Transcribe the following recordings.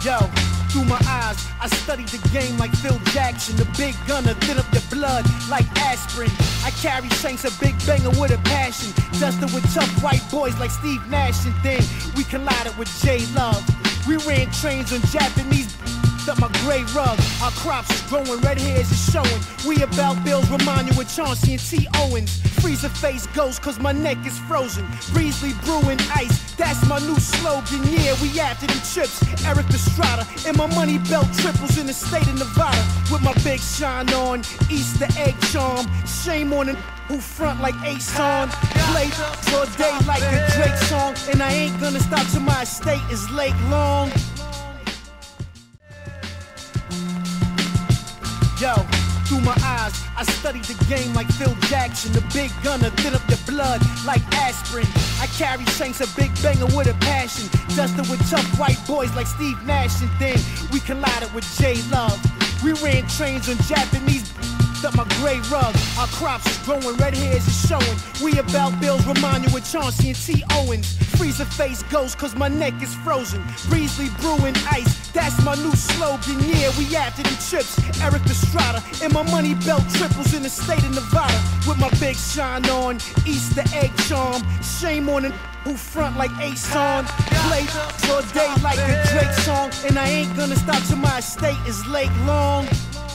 Yo, through my eyes, I studied the game like Phil Jackson. The big gunner, thin up your blood like aspirin. I carry shanks, a big banger with a passion. Dusted with tough white boys like Steve Nash, and then we collided with J Love. We ran trains on Japanese up my gray rug. Our crops is growing, red hairs is showing. We about bills, remind you with Chauncey and T. Owens. Freezer face ghost, cause my neck is frozen. Breezely brewing ice, that's my new slogan. Yeah, we after them chips. Eric Estrada and my money belt triples in the state of Nevada. With my big shine on, Easter egg charm. Shame on it who front like Ace on. Play for a day like a Drake song. And I ain't gonna stop till my estate is Lake Long. Yo, through my eyes, I studied the game like Phil Jackson. The big gunner, thin up your blood like aspirin. I carry shanks, a big banger with a passion. Dusted with tough white boys like Steve Nash, and then we collided with J Love. We ran trains on Japanese up my gray rug. Our crops is growing, red hairs is showing. We about bills, remind you with Chauncey and T. Owens. Freezer face ghost, cause my neck is frozen. Breezely brewing ice, that's my new slogan. Yeah, we after them chips. Eric Estrada and my money belt triples in the state of Nevada. With my big shine on, Easter egg charm. Shame on it who front like Ace on. Play for a day like a Drake song. And I ain't gonna stop till my estate is Lake Long.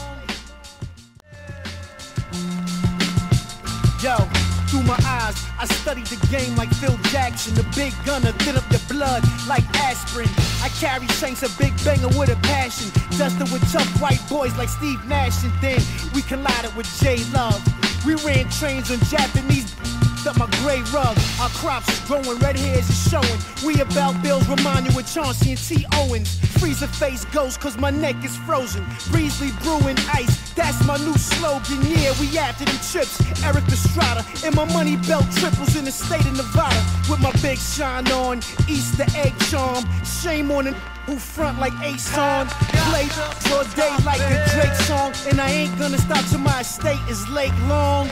Yo, through my eyes, I studied the game like Phil Jackson. The big gunner, thin up your blood like aspirin. I carry shanks, a big banger with a passion. Dusted with tough white boys like Steve Nash, and then we collided with J Love. We ran trains on Japanese up my gray rug. Our crops is growing, red hairs is showing. We about bills, remind you with Chauncey and T. Owens. Freezer face ghost, cause my neck is frozen. Breezely brewing ice, that's my new slogan. Yeah, we after them chips. Eric Estrada and my money belt triples in the state of Nevada. With my big shine on, Easter egg charm. Shame on it who front like Ace on. Play for a day like a Drake song. And I ain't gonna stop till my estate is Lake Long.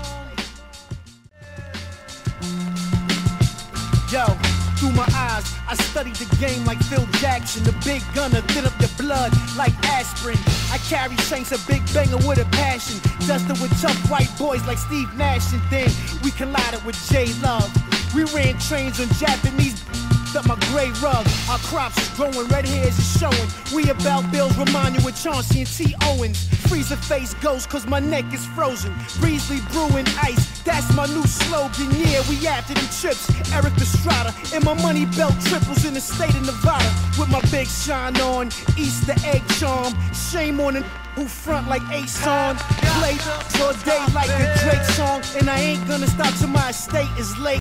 Yo, through my eyes, I studied the game like Phil Jackson. The big gunner, thin up your blood like aspirin. I carry shanks, a big banger with a passion. Dusted with tough white boys like Steve Nash, and then we collided with J Love. We ran trains on Japanese up my gray rug. Our crops is growing, red hairs is showing. We about bills, remind you with Chauncey and T. Owens. Freezer face ghost, cause my neck is frozen. Breezely brewing ice, that's my new slogan. Yeah, we after them chips. Eric Estrada and my money belt triples in the state of Nevada. With my big shine on, Easter egg charm. Shame on it who front like Ace on. Play for a day like a Drake song. And I ain't gonna stop till my estate is Lake